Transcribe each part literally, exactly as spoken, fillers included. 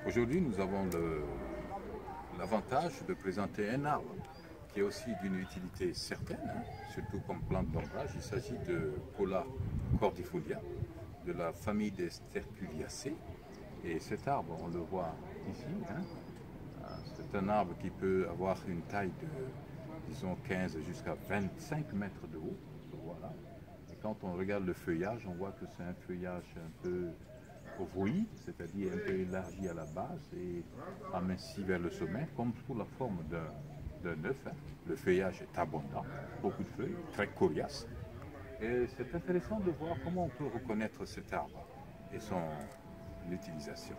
Aujourd'hui, nous avons l'avantage de présenter un arbre qui est aussi d'une utilité certaine, hein, surtout comme plante d'ombrage. Il s'agit de Cola cordifolia, de la famille des Sterculiaceae. Et cet arbre, on le voit ici, hein, c'est un arbre qui peut avoir une taille de, disons, quinze jusqu'à vingt-cinq mètres de haut. Voilà. Et quand on regarde le feuillage, on voit que c'est un feuillage un peu ovoïde, c'est-à-dire un peu élargi à la base et aminci vers le sommet, comme sous la forme d'un œuf. Hein. Le feuillage est abondant, beaucoup de feuilles, très coriace. Et c'est intéressant de voir comment on peut reconnaître cet arbre et son utilisation.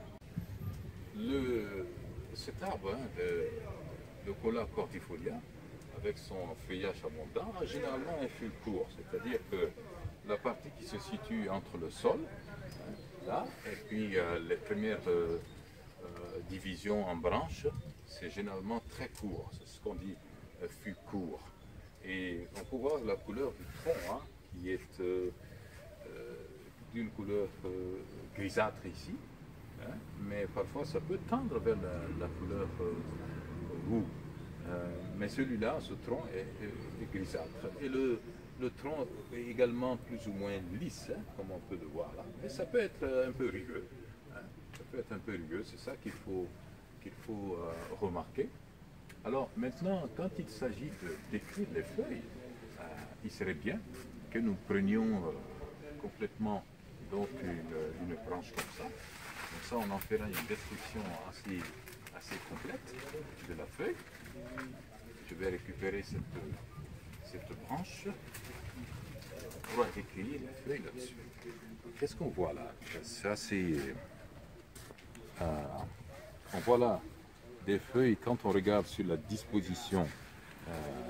Le, cet arbre, hein, le, le Cola cordifolia, avec son feuillage abondant, a généralement un fil court, c'est-à-dire que la partie qui se situe entre le sol, hein, là, et puis euh, les premières euh, euh, divisions en branches, c'est généralement très court, c'est ce qu'on dit euh, fil court. Et on peut voir la couleur du tronc, hein, qui est euh, euh, d'une couleur euh, grisâtre ici, hein, mais parfois ça peut tendre vers la, la couleur euh, roux. Euh, mais celui-là, ce tronc est, est, est grisâtre. Et le, le tronc est également plus ou moins lisse, hein, comme on peut le voir là. Mais ça peut être un peu rugueux. Hein. Ça peut être un peu rugueux, c'est ça qu'il faut, qu'il faut euh, remarquer. Alors maintenant, quand il s'agit de décrire les feuilles, euh, il serait bien que nous prenions euh, complètement donc une, une branche comme ça. Comme ça, on en fera une description assez, assez complète de la feuille. Je vais récupérer cette, cette branche pour décrire les feuilles là-dessus. Qu'est-ce qu'on voit là? C'est assez... Euh, on voit là des feuilles, quand on regarde sur la disposition euh,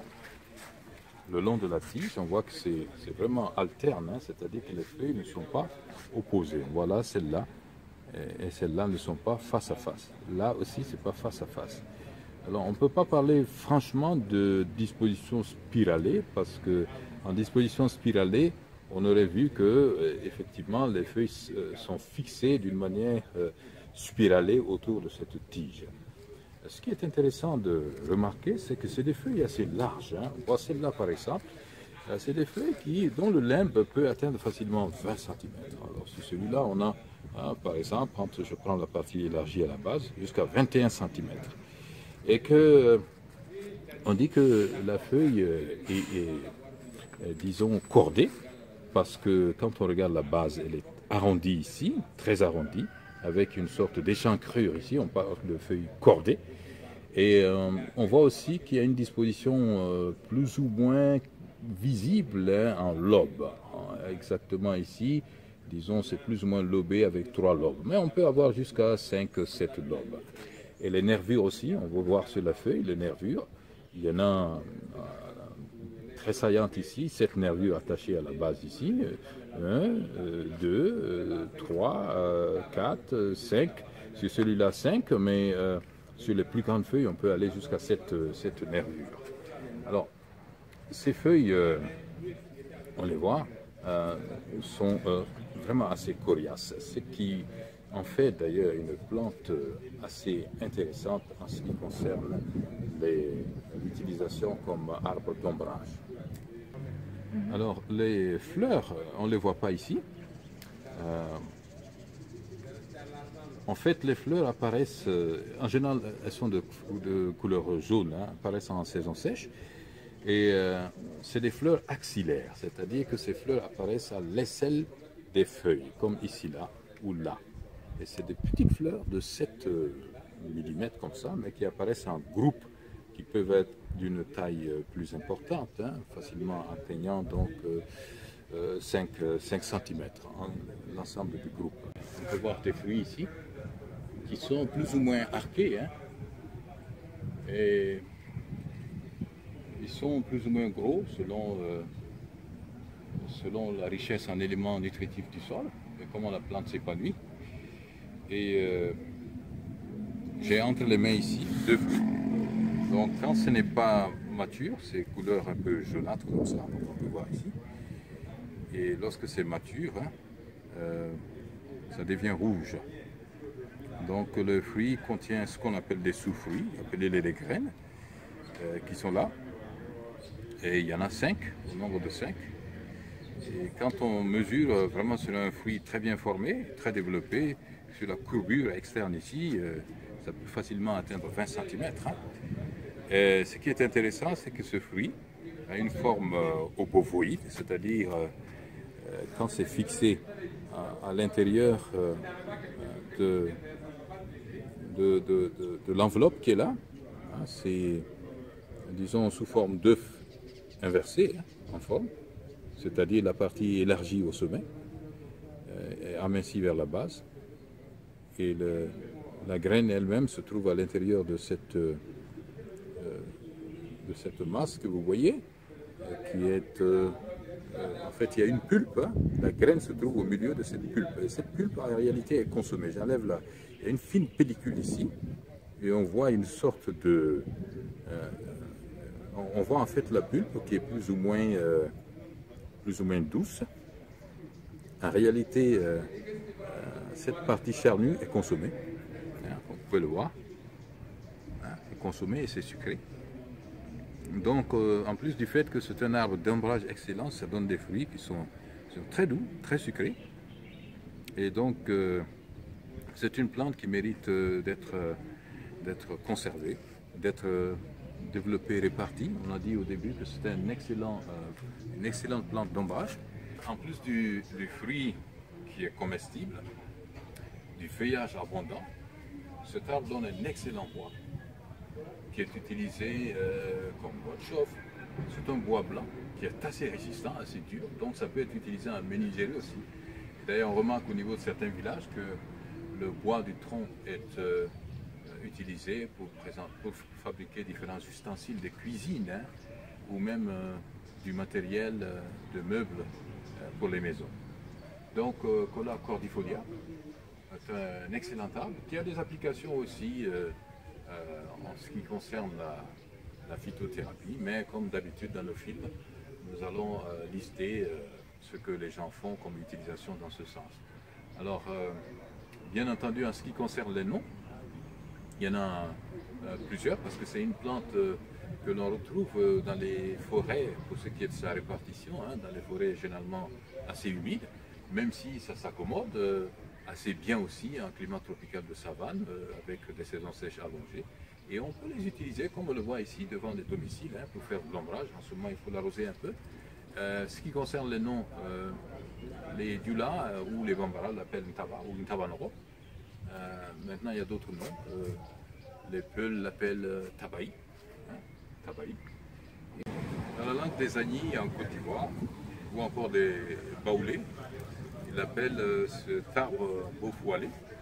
le long de la tige, on voit que c'est vraiment alterne, hein, c'est-à-dire que les feuilles ne sont pas opposées. Voilà, celle-là et, et celles-là ne sont pas face à face. Là aussi, c'est pas face à face. Alors, on ne peut pas parler franchement de disposition spiralée, parce que en disposition spiralée, on aurait vu que euh, effectivement les feuilles euh, sont fixées d'une manière euh, spiralée autour de cette tige. Ce qui est intéressant de remarquer, c'est que c'est des feuilles assez larges. Hein. On voit celle-là par exemple. C'est des feuilles qui, dont le limbe peut atteindre facilement vingt centimètres. Alors sur celui-là, on a, hein, par exemple, quand je prends la partie élargie à la base, jusqu'à vingt et un centimètres. Et que on dit que la feuille est, est, est, disons, cordée, parce que quand on regarde la base, elle est arrondie ici, très arrondie, avec une sorte d'échancrure ici, on parle de feuilles cordées. Et euh, on voit aussi qu'il y a une disposition euh, plus ou moins visible, hein, en lobe. Exactement ici, disons, c'est plus ou moins lobé avec trois lobes. Mais on peut avoir jusqu'à cinq, sept lobes. Et les nervures aussi, on va voir sur la feuille, les nervures. Il y en a euh, très saillantes ici, sept nervures attachées à la base ici. un, deux, trois, quatre, cinq. Sur celui-là, cinq, mais euh, sur les plus grandes feuilles, on peut aller jusqu'à sept, sept nervures. Alors, ces feuilles, euh, on les voit, euh, sont euh, vraiment assez coriaces, ce qui en fait d'ailleurs une plante assez intéressante en ce qui concerne l'utilisation comme arbre d'ombrage. Alors, les fleurs, on ne les voit pas ici. Euh, en fait, les fleurs apparaissent, euh, en général, elles sont de, de couleur jaune, hein, apparaissent en saison sèche. Et euh, c'est des fleurs axillaires, c'est-à-dire que ces fleurs apparaissent à l'aisselle des feuilles, comme ici, là, ou là. Et c'est des petites fleurs de sept millimètres comme ça, mais qui apparaissent en groupe, qui peuvent être d'une taille plus importante, hein, facilement atteignant donc euh, euh, cinq centimètres, hein, l'ensemble du groupe. On peut voir des fruits ici, qui sont plus ou moins arqués, hein, et ils sont plus ou moins gros selon, euh, selon la richesse en éléments nutritifs du sol, et comment la plante s'épanouit. Et euh, j'ai entre les mains ici deux fruits. Donc quand ce n'est pas mature, c'est couleur un peu jaunâtre comme ça, donc on peut voir ici. Et lorsque c'est mature, hein, euh, ça devient rouge. Donc le fruit contient ce qu'on appelle des sous-fruits, appelés les graines, euh, qui sont là. Et il y en a cinq, au nombre de cinq. Et quand on mesure vraiment sur un fruit très bien formé, très développé, sur la courbure externe ici, euh, ça peut facilement atteindre vingt centimètres. Hein. Et ce qui est intéressant, c'est que ce fruit a une forme euh, obovoïde, c'est-à-dire euh, quand c'est fixé à, à l'intérieur euh, de, de, de, de, de l'enveloppe qui est là, hein, c'est, disons, sous forme d'œuf inversé, hein, en forme, c'est-à-dire la partie élargie au sommet, euh, amincie vers la base, et le, la graine elle-même se trouve à l'intérieur de cette, euh, de cette masse que vous voyez, euh, qui est, euh, euh, en fait, il y a une pulpe, hein, la graine se trouve au milieu de cette pulpe, et cette pulpe en réalité est consommée. J'enlève là, il y a une fine pellicule ici, et on voit une sorte de, euh, on voit en fait la pulpe qui est plus ou moins, euh, plus ou moins douce. En réalité, euh, cette partie charnue est consommée, hein, vous pouvez le voir, hein, c'est consommé et c'est sucré. Donc, euh, en plus du fait que c'est un arbre d'ombrage excellent, ça donne des fruits qui sont, sont très doux, très sucrés. Et donc, euh, c'est une plante qui mérite euh, d'être euh, d'être conservée, d'être euh, développée, répartie. On a dit au début que c'était un excellent, euh, une excellente plante d'ombrage. En plus du, du fruit qui est comestible, du feuillage abondant, cet arbre donne un excellent bois qui est utilisé euh, comme bois de chauffe. C'est un bois blanc qui est assez résistant, assez dur, donc ça peut être utilisé en menuiserie aussi. D'ailleurs, on remarque au niveau de certains villages que le bois du tronc est euh, utilisé pour, pour fabriquer différents ustensiles de cuisine, hein, ou même euh, du matériel euh, de meubles euh, pour les maisons. Donc, euh, Colla cordifolia est un excellent arbre qui a des applications aussi euh, euh, en ce qui concerne la, la phytothérapie, mais comme d'habitude dans le film, nous allons euh, lister euh, ce que les gens font comme utilisation dans ce sens. Alors, euh, bien entendu, en ce qui concerne les noms, il y en a euh, plusieurs parce que c'est une plante euh, que l'on retrouve euh, dans les forêts, pour ce qui est de sa répartition, hein, dans les forêts généralement assez humides, même si ça s'accommode euh, assez bien aussi en climat tropical de savane, euh, avec des saisons sèches allongées. Et on peut les utiliser, comme on le voit ici, devant des domiciles, hein, pour faire de l'ombrage. En ce moment, il faut l'arroser un peu. Euh, ce qui concerne les noms, euh, les Dula euh, ou les Bambara l'appellent Ntaba ou Ntabanoro. Euh, maintenant, il y a d'autres noms. Euh, les Peuls l'appellent euh, Tabaï. Hein, Tabaï. Dans la langue des Agnis en Côte d'Ivoire, ou encore des Baoulés, ils l'appellent euh, cet arbre beaufoilé.